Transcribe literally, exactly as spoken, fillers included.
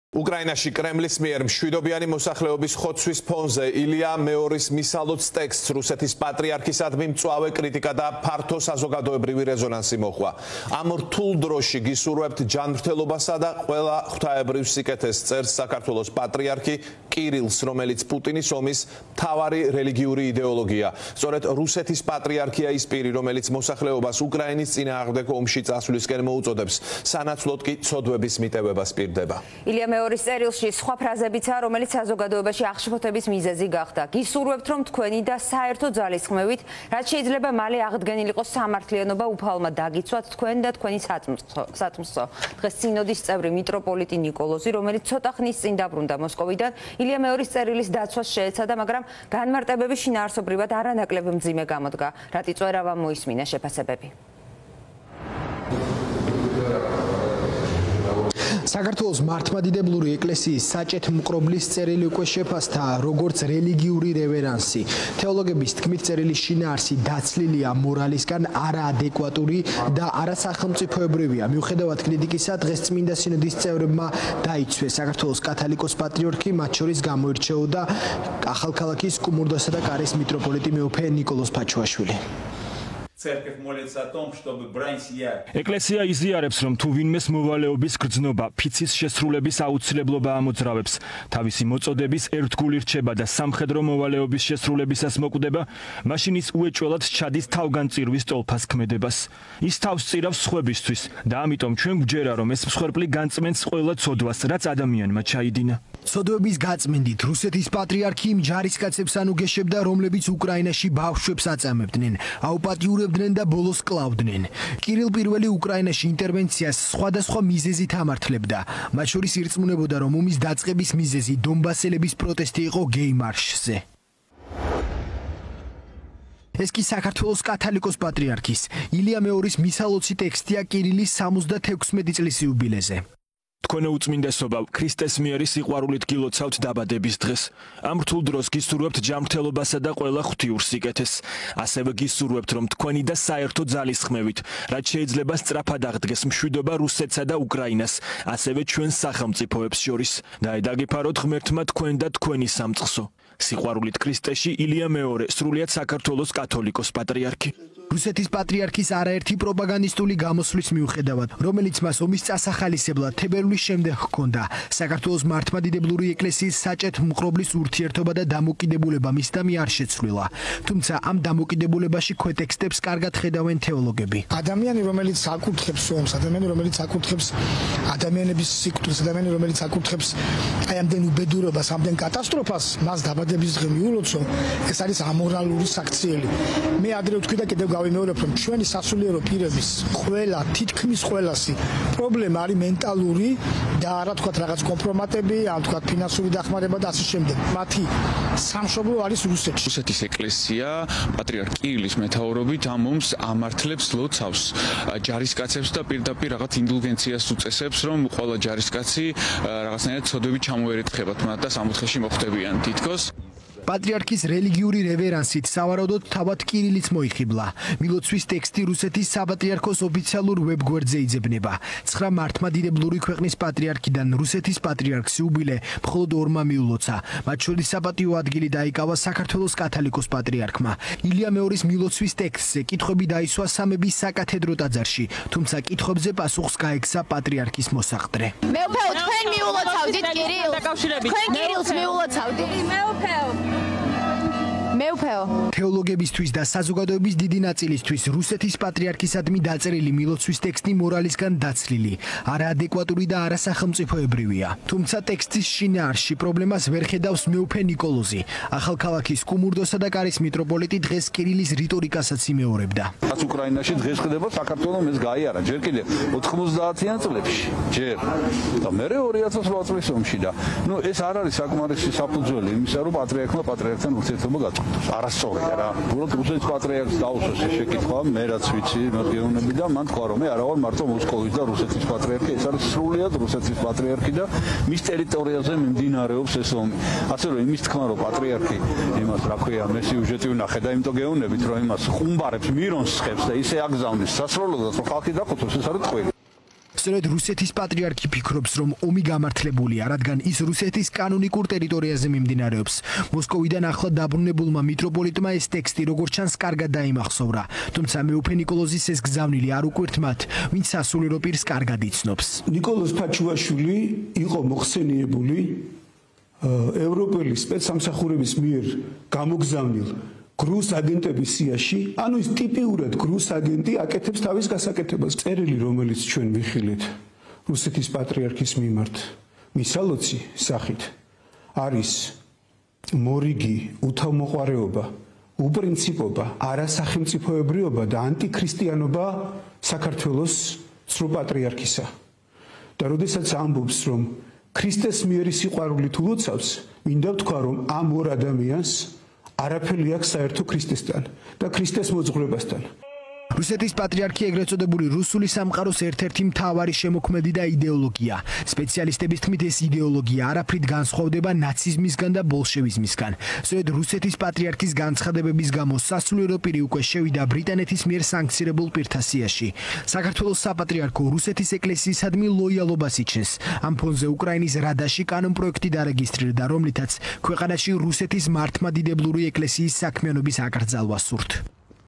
უკრაინაში კრემლის მიერ მშვიდობიანი მოსახლეობის ხოცვის ფონზე ილია მეორის მისალოც ტექსტს რუსეთის პატრიარქისადმი მწვავე კრიტიკა და ფართო საზოგადოებრივი რეზონანსი მოჰყვა. ამ რთულ დროში გისურვებთ ჯანმრთელობასა და ყველა ღვთაებრივ სიკეთეს წერს საქართველოს პატრიარქი კირილს, რომელიც პუტინის ომის მთავარი რელიგიური იდეოლოგია. სწორედ რუსეთის პატრიარქია ის პირი, რომელიც მოსახლეობას უკრაინის წინააღმდეგ ომში წასვლისკენ მოუწოდებს, სანაცვლოდ კი ცოდვების მიტევებას პირდება. მეორის წერილში სხვა ფრაზებიცაა, რომელიც საზოგადოებაში აღშფოთების მიზეზი გახდა. გისურვებთ, რომ თქვენი და საერთო ძალისხმევით, რაც შეიძლება მალე აღდგენილიყო სამართლიანობა უფალმა დაგიცვათ თქვენ და თქვენი საწმსო. დღეს სინოდის წევრი მიტროპოლიტი ნიკოლოზი, რომელიც ცოტა ხნის წინ დაბრუნდა მოსკოვიდან, ილია მეორის წერილის დაცვას შეეცადა, მაგრამ განმარტებები შინაარსობრივად არანაკლებ მძიმე გამოდგა. რატი წვერავამ მოისმინა შეფასებები. საქართველოს მართლმადიდებლური ეკლესიის საჭეთ მყრობლის წერილი უკვე შეფასდა როგორც რელიგიური რევერანსი. თეოლოგების თქმით, წერილის შინაარსი დაცლილია მორალისგან, არაადეკვატური და არასახელმწიფოებრივია. მიუხედავად კრიტიკისა, დღეს წმინდა სინოდის წევრებმა დაიცვეს საქართველოს კათოლიკოს პატრიარქი, მათ შორის გამოირჩეოდა ახალქალაქის კუმურდოსა და კარის მიტროპოლიტი მეუფე ნიკოლოზ ფაჩუაშვილი. ეკლესია იზიარებს, რომ თუ ვინმეს მოვალეობის გრძნობა ფიცის შესრულების აუცილებლობა ამოძრავებს, თავისი მოწოდების ერთგული რჩება და სამხედრო მოვალეობის შესრულებისას მოკვდება, მაშინ ის უეჭველად ჩადის თავგანწირვის ტოლფას ქმედებას. ის თავს წირავს სხვებისთვის და ამიტომ ჩვენ გვჯერა, რომ ეს მსხვერპლი განწმენს ყველა ცოდვას, რაც ადამიანმა ჩაიდინა. ცოდვების გაწმენდით რუსეთის პატრიარქი იმ ჯარისკაცებს ანუგეშებდა, რომლებიც უკრაინაში ბავშვებს აწამებდნენ, აუპატიურებდნენ და ბოლოს კლავდნენ. კირილ პირველი უკრაინაში ინტერვენციას სხვადასხვა მიზეზით ამართლებდა. მათ შორის ირწმუნებოდა, რომ ომის დაწყების მიზეზი დონბასელების პროტესტი იყო გეი მარშზე. ეს კი საქართველოს კათოლიკოს პატრიარქის ილია მეორის მისალოცი ტექსტია კირილის სამოცდათექვსმეტი წლის იუბილეზე. თქვენო უწმინდესობა, ქრისტეს მიერი სიყვარულით გილოცავთ დაბადების დღეს. ამ რთულ დროს გისურვებთ ჯანმრთელობასა და ყველა ღვთიურ სიკეთეს. ასევე გისურვებთ, რომ თქვენი და საერთო ძალისხმევით, რაც შეიძლება სწრაფად აღდგეს მშვიდობა რუსეთსა და უკრაინას, ასევე ჩვენ სახელმწიფოებს შორის. და დაგიფაროთ ღმერთმა თქვენ და თქვენი სამწყსო. სიყვარულით ქრისტეში ილია მეორე, სრულიად საქართველოს კათოლიკოს პატრიარქი. რუსეთის პატრიარქის არაერთი პროპაგანდისტული გამოსვლის მიუხედავად, რომელიც მას ომის წასახალისებლად თებერვლის შემდეგ ჰქონდა, საქართველოს მართლმადიდებლური ეკლესიის საჭეთ მყრობლის ურთიერთობა და დამოკიდებულება მისდამი არ შეცვლილა. თუმცა ამ დამოკიდებულებაში ქვეტექსტებს კარგად ხედავენ თეოლოგები. ადამიანი, რომელიც აკურთხებს ომს, ადამიანი, რომელიც აკურთხებს ადამიანების სიკვდილს, ადამიანი, რომელიც აკურთხებს აი ამდენ უბედურებას, ამდენ კატასტროფას, მას დაბადების დღე მიულოცო, ეს არის ამორალური საქციელი. მე ადრე ვთქვი და კიდევ გავიმეორებ, რომ ჩვენი სასულიერო პირების ყველა, თითქმის ყველასი პრობლემა არის მენტალური და არა თქვათ რაღაც კომპრომატები, ან თქვათ ფინანსური დახმარება და ასე შემდეგ. მათი სამშობლო არის რუსეთში. რუსეთის ეკლესია პატრიარქ კირილის მეთაურობით ამ ომს ამართლებს, ლოცავს ჯარისკაცებს და პირდაპირ რაღაც ინდულგენციას უწესებს, რომ ყველა ჯარისკაცი რაღაცნაირად ცოდვებით ჩამოერეთხებათ მათ და სამოთხეში მოხვდებიან თითქოს. პატრიარქის რელიგიური რევერანსით სავარაუდოდ თავად კირილიც მოიხიბლა. მილოცვის ტექსტი რუსეთის საპატრიარქოს ოფიციალურ ვებგვერდზე იძებნება. ცხრა მართლმადიდებლური ქვეყნის პატრიარქიდან რუსეთის პატრიარქს იუბილე მხოლოდ ორმა მიულოცა. მათ შორის საპატიო ადგილი დაიკავა საქართველოს კათოლიკოს პატრიარქმა. ილია მეორის მილოცვის ტექსტზე კითხვები დაისვა სამების საკათედრო ტაძარში, თუმცა კითხვებზე პასუხს გაექცა პატრიარქის მოსახდრე. მეუფეო, თქვენ მიულოცავდით კირილს? თქვენ კირილს მიულოცავდით? მეუფეო მეუფეო თეოლოგებისთვის და საზოგადოების დიდი ნაწილისთვის რუსეთის პატრიარქისადმი დაწერილი მილოცვის ტექსტი მორალისგან დაცლილი, არაადეკვატური და არასახელმწიფოებრივია. თუმცა ტექსტის შინაარსში პრობლემას ვერ ხედავს მეუფე ნიკოლოზი. ახალქალაქის კუმურდოსა და კარის მიტროპოლიტი დღეს კირილის რიტორიკასაც იმეორებდა. რაც უკრაინაში დღეს ხდება, საქართველოს ეს გაიარა ჯერ კიდევ ოთხმოცდაათიან წლებში. ჯერ და მერე ორი ათას რვა წლის ომში და ნუ ეს არ არის საკმარისი საფუძველი იმისა, რომ პატრიარქმა პატრიარქთან ურთიერთობა გაწყვეტოს. არასწორია რა. უბრალოდ რუსეთის პატრიარქს დაუსვეს ეს შეკითხვა, მე რაც ვიცი, მოგეუბნები და მან თქვა, რომ მე არა ვარ მარტო მოსკოვის და რუსეთის პატრიარქი, ეს არის სრულიად რუსეთის პატრიარქი და მის ტერიტორიაზე მიმდინარეობს ეს ომი. ასე რომ იმის თქმა, რომ პატრიარქი იმას, რა ქვია, მე სიუჟეტი ვნახე და იმიტომ გეუბნებით, რომ იმას ხუმბარებს, მირონს ხებს და ისე აგზავნის სასროლოდაც, რომ ხალხი დახოცოს, ეს არის ტყვილი. სწორედ რუსეთის პატრიარქი ფიქრობს, რომ ომი გამართლებულია, რადგან ის რუსეთის კანონიკურ ტერიტორიაზე მიმდინარეობს. მოსკოვიდან ახლა დაბრუნებულმა მიტროპოლიტმა ეს ტექსტი როგორც ჩანს კარგად დაიმახსოვრა, თუმცა მეუფე ნიკოლოზის ეს გზავნილი არ უკვირთ მათ, ვინც სასულიერო პირს კარგად იცნობს. ნიკოლოზ ფაჩუაშვილი იყო მოხსენიებული ევროპელი სპეცსამსახურების მიერ გამოგზავნილ გრუს აგენტების სიაში, ანუ ის ტიპიურად გრუს აგენტი აკეთებს თავის გასაკეთებას. წერილი, რომელიც ჩვენ ვიხილეთ რუსეთის პატრიარქის მიმართ, მისალოცი სახით, არის მორიგი უთავმოყარეობა, უპრინციპობა, არასახელმწიფოებრიობა და ანტიქრისტიანობა საქართველოს სრულ პატრიარქისა. და როდესაც ამბობს, რომ ქრისტეს მიერი სიყვარულით ულოცავს, მინდა ვთქვა, რომ ამ ორ ადამიანს არაფერი აქვს საერთო ქრისტესთან და ქრისტეს მოძღვრებასთან. რუსეთის პატრიარქი ეგრეთ წოდებული რუსული სამყაროს ერთ-ერთი მთავარი შემოქმედი და იდეოლოგია. სპეციალისტების თქმით, ეს იდეოლოგია არაფრით განსხვავდება ნაციზმისგან და ბოლშევიზმისგან. სწორედ რუსეთის პატრიარქის განცხადებების გამო სასულიერო პირი უკვე შევიდა ბრიტანეთის მიერ სანქცირებულ პირთა სიაში. საქართველოს საპატრიარქო რუსეთის ეკლესიისადმი ლოიალობას იჩენს. ამ ფონზე უკრაინის რადაში კანონპროექტი დარეგისტრირდა, რომლითაც ქვეყანაში რუსეთის მართლმადიდებლური ეკლესიის საქმიანობის აკრძალვა სურთ.